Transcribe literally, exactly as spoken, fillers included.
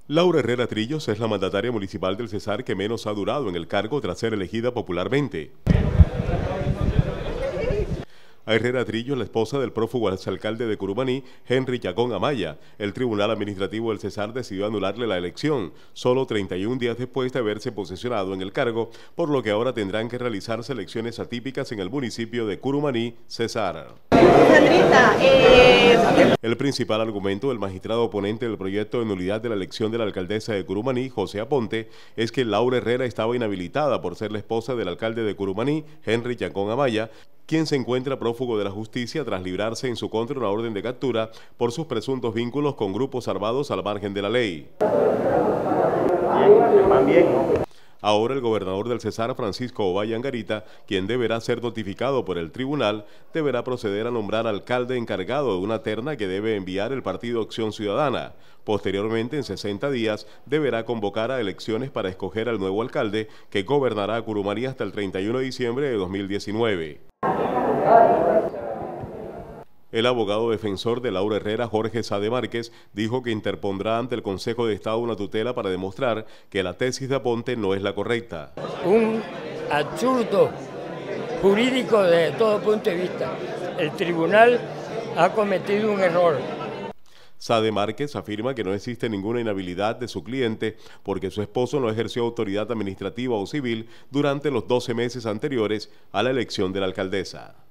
Laura Herrera Trillos es la mandataria municipal del Cesar que menos ha durado en el cargo tras ser elegida popularmente. A Herrera Trillos, la esposa del prófugo exalcalde de Curumaní, Henry Chacón Amaya. El Tribunal Administrativo del Cesar decidió anularle la elección, solo treinta y un días después de haberse posesionado en el cargo, por lo que ahora tendrán que realizarse elecciones atípicas en el municipio de Curumaní, Cesar. Sandrita, eh... El principal argumento del magistrado oponente del proyecto de nulidad de la elección de la alcaldesa de Curumaní, José Aponte, es que Laura Herrera estaba inhabilitada por ser la esposa del alcalde de Curumaní, Henry Chacón Amaya, quien se encuentra prófugo de la justicia tras librarse en su contra una orden de captura por sus presuntos vínculos con grupos armados al margen de la ley. Ahora el gobernador del Cesar, Francisco Ovalle Angarita, quien deberá ser notificado por el tribunal, deberá proceder a nombrar alcalde encargado de una terna que debe enviar el Partido Acción Ciudadana. Posteriormente, en sesenta días, deberá convocar a elecciones para escoger al nuevo alcalde que gobernará a Curumaní hasta el treinta y uno de diciembre de dos mil diecinueve. El abogado defensor de Laura Herrera, Jorge Sade Márquez, dijo que interpondrá ante el Consejo de Estado una tutela para demostrar que la tesis de Aponte no es la correcta. Un absurdo jurídico desde todo punto de vista. El tribunal ha cometido un error. Sade Márquez afirma que no existe ninguna inhabilidad de su cliente porque su esposo no ejerció autoridad administrativa o civil durante los doce meses anteriores a la elección de la alcaldesa.